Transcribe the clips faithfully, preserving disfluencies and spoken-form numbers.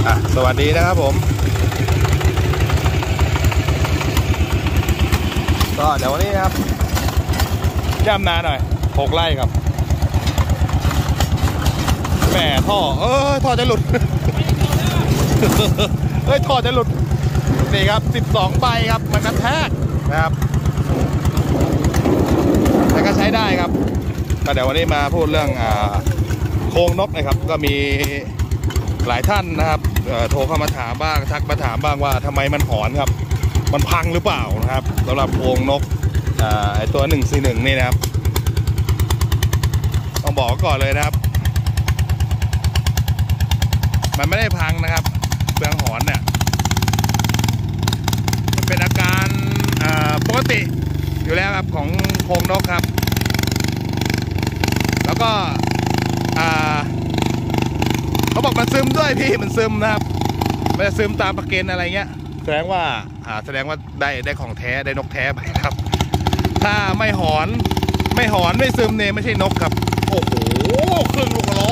อ่ะสวัสดีนะครับผมก็เดี๋ยววันนี้ครับย่ำนาหน่อยหกไร่ครับแหมท่อเออท่อจะหลุดเฮ้ยท่อจะหลุดนี่ครับสิบสองใบครับมันกระแทกนะครับแต่ก็ใช้ได้ครับก็เดี๋ยววันนี้มาพูดเรื่องอ่าโครงนกนะครับก็มีหลายท่านนะครับโทรเข้ามาถามบ้างทักมาถามบ้างว่าทำไมมันหอนครับมันพังหรือเปล่านะครับสำหรับโครงนกอ่าไอตัวหนึ่งสี่หนึ่งนี่นะครับต้องบอกก่อนเลยนะครับมันไม่ได้พังนะครับเปลืองหอนเนี่ยมันเป็นอาการปกติอยู่แล้วครับของโครงนกครับแล้วก็เขาบอกมันซึมด้วยพี่มันซึมนะครับมันจะซึมตามประเกณฑ์อะไรเงี้ยแสดงว่าแสดงว่าได้ได้ของแท้ได้นกแท้ไปครับถ้าไม่หอนไม่หอนไม่ซึมเนี่ยไม่ใช่นกครับโอ้โหเครื่องลูกล้อ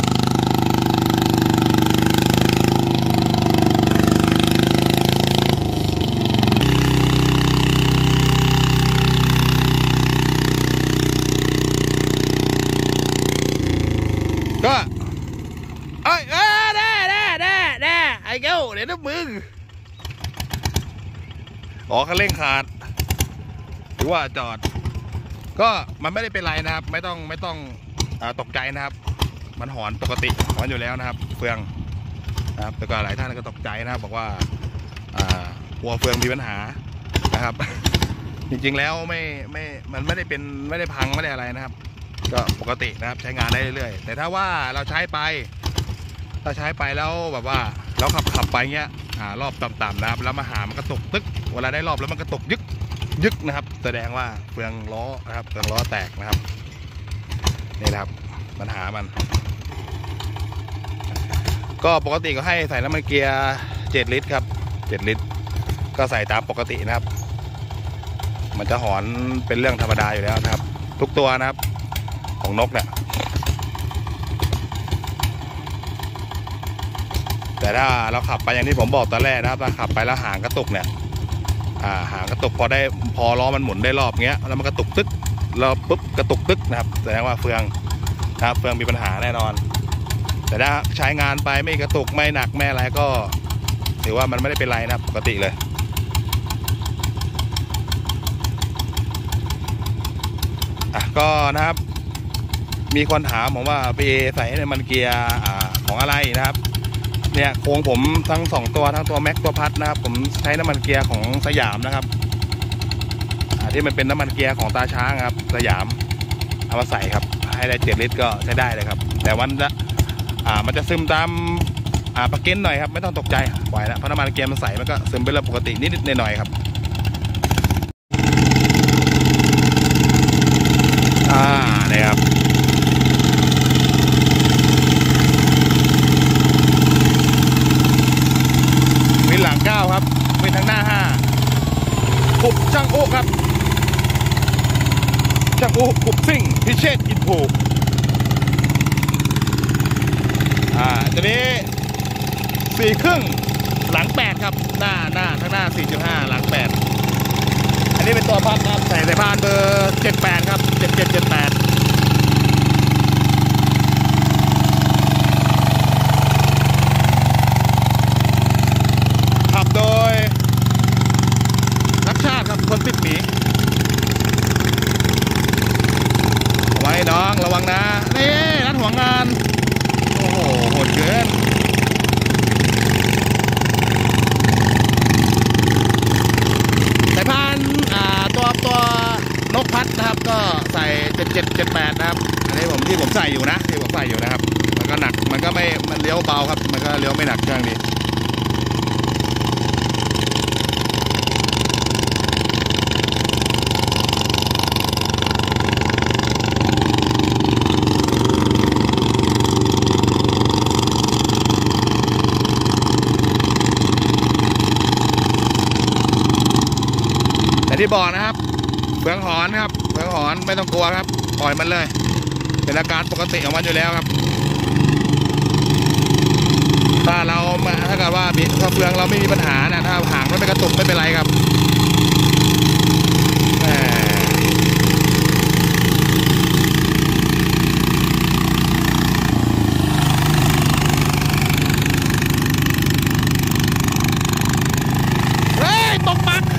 ก็เอ้ยเออแน่แน่แน่แน่ไอ้เก้าเดี๋ยวนะมึงอ๋อคันเร่งขาดหรือว่าจอดก็มันไม่ได้เป็นไรนะครับไม่ต้องไม่ต้องอ่าตกใจนะครับมันหอนปกติหอนอยู่แล้วนะครับเฟืองนะครับแต่ก็หลายท่านก็ตกใจนะครับบอกว่าอ่าหัวเฟืองมีปัญหานะครับจริงๆแล้วไม่ไม่มันไม่ได้เป็นไม่ได้พังไม่ได้อะไรนะครับก็ปกตินะครับใช้งานได้เรื่อยๆแต่ถ้าว่าเราใช้ไปถ้าใช้ไปแล้วแบบว่าเราขับขับไปเงี้ยอ่ารอบต่ำๆนะครับแล้วมาหามันกระตุกตึ๊กเวลาได้รอบแล้วมันกระตุกยึกยึกนะครับแสดงว่าเฟืองล้อนะครับเฟืองล้อแตกนะครับนี่นะครับปัญหามันก็ปกติก็ให้ใส่น้ำมันเกียร์เจ็ดลิตรครับเจ็ดลิตรก็ใส่ตามปกตินะครับมันจะหอนเป็นเรื่องธรรมดาอยู่แล้วนะครับทุกตัวนะครับของนกเนี่ยแต่ถ้าเราขับไปอย่างที่ผมบอกตอนแรกนะครับถ้าขับไปแล้วหางกระตุกเนี่ยอ่าหางกระตุกพอได้พอล้อมันหมุนได้รอบเงี้ยแล้วมันกระตุกตึ๊กเราปุ๊บกระตุกตึ๊กนะครับแสดงว่าเฟืองนะครับเฟืองมีปัญหาแน่นอนแต่ถ้าใช้งานไปไม่กระตุกไม่หนักไม่อะไรก็ถือว่ามันไม่ได้เป็นไรนะครับปกติเลยอ่ะก็นะครับมีคนถามผมว่าพี่ใส่ในมันเกียร์ของอะไรนะครับเนี่ยโครงผมทั้งสองตัวทั้งตัวแม็กตัวพัดนะครับผมใช้น้ำมันเกียร์ของสยามนะครับที่มันเป็นน้ำมันเกียร์ของตาช้างครับสยามเอามาใส่ครับให้ได้เจ็ดลิตรก็ใช้ได้เลยครับแต่วันละอ่ามันจะซึมตามอ่าประเก็นหน่อยครับไม่ต้องตกใจปล่อยแล้วเพราะน้ำมันเกียร์มันใส่มันก็ซึมเป็นเรื่องปกตินิดๆหน่อยๆครับอ่าเนี่ยครับวินหลังเก้าครับวินทางหน้าห้าปุบช่างโอ้ครับช่างโอ้ปุบซิ่งพิเชษอินโฟอ่าตัวนี้สี่ครึ่งหลังแปดครับหน้าหน้าทางหน้าสี่จุดห้าหลังแปดอันนี้เป็นตัวพัดครับใส่ในพานเบอร์เจ็ดแปดครับเจ็ดเจ็ดเจ็ดแปดขับโดยนักชาติครับคนติดหมีเอาไว้น้องระวังนะนี่นัดหัวงานโอ้โหโหดเกินสายพานอ่าตัวตัวนกพัดนะครับก็ใส่เจ็ดเจ็ดเจ็ดแปดนะครับอันนี้ผมที่ผมใส่อยู่นะที่ผมใส่อยู่นะครับมันก็หนักมันก็ไม่มันเลี้ยวเบาครับมันก็เลี้ยวไม่หนักเครื่องนี้แต่ที่บอกนะครับเฟืองหอนครับเฟืองหอนไม่ต้องกลัวครับปล่อยมันเลยเป็นอาการปกติของมันอยู่แล้วครับถ้าเราบิดถ้าเฟืองเราไม่มีปัญหานะถ้าหางมันไม่กระตุกไม่เป็นไรครับเฮ้ยตกปัก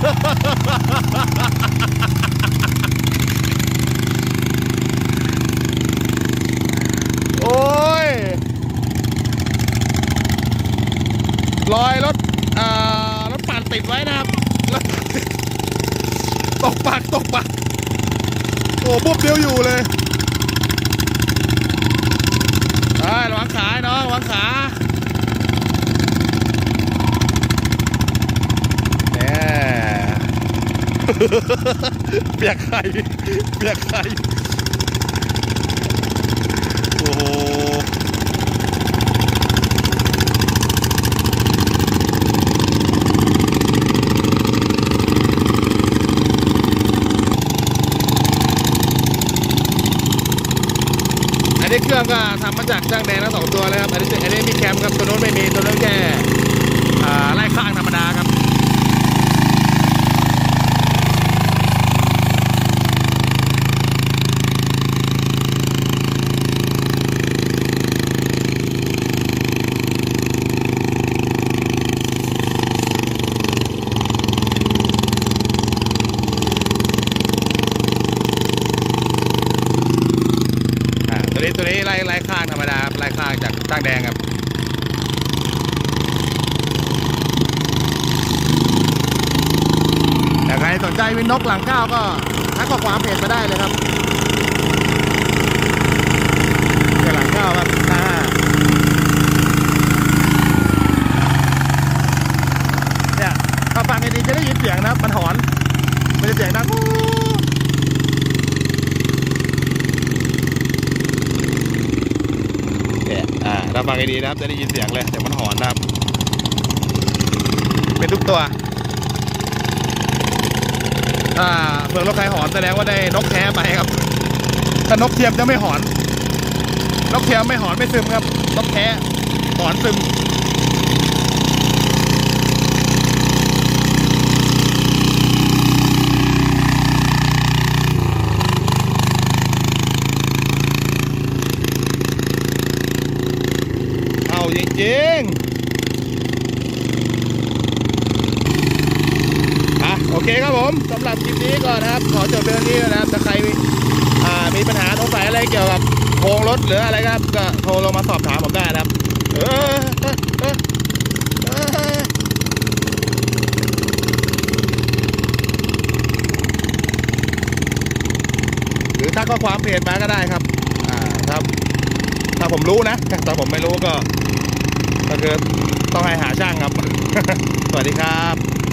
โอ้ยรอยรถอ่ารถปั่นติดไว้นะครับตกปากตกปากโอ้ปุ๊บเดียวอยู่เลยไอ้ระวังขาน้องระวังขาเนี่ยเปียกไข่เปียกไข่โอ้โหอันนี้เครื่องก็ทำมาจากช่างแดงทั้งสองตัวเลยครับอันนี้อันนี้มีแคมครับตัวโน้นไม่มีตัวโน้นแค่ไล่ข้างธรรมดาครับตัวนี้ตัวนี้ไล่ไล่ข้างธรรมดาไล่ข้างจากช่างแดงครับแต่ใครสนใจวินนกหลังเก้าก็ทักข้อความเพจมาได้เลยครับเป็นหลังเก้าครับนะฮะเนี่ยถ้าฟังดีๆจะได้ยินเสียงนะมันหอนมันจะเสียงดังถ้าฟังให้ดีนะครับจะได้ยินเสียงเลยเสียงมันหอนนะครับเป็นทุกตัวถ้าเฟืองรถใครหอนแสดงว่าได้นกแท้ไปครับถ้านกเทียมจะไม่หอนนกเทียมไม่หอนไม่ซึมครับนกแท้หอนซึมจริงๆอ่ะโอเคครับผมสำหรับคลิปนี้ก่อนนะครับขอจบเรื่องนี้นะครับถ้าใครมีอ่ามีปัญหาสงสัยอะไรเกี่ยวกับโครงรถหรืออะไรครับก็โทรลงมาสอบถามผมได้นะครับเออหรือถ้าข้อความเพจมาก็ได้ครับอ่าครับถ้าผมรู้นะแต่ผมไม่รู้ก็ก็คือต้องให้หาช่างครับ สวัสดีครับ